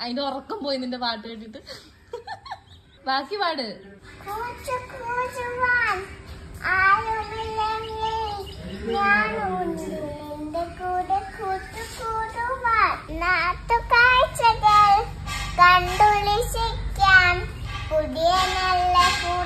അതിന്റെ ഉറക്കം പോയി നിന്റെ പാട്ട് കേട്ടിട്ട്. ബാക്കി പാട്. കണ്ടുളിശിക്കാം പുതിയ നല്ല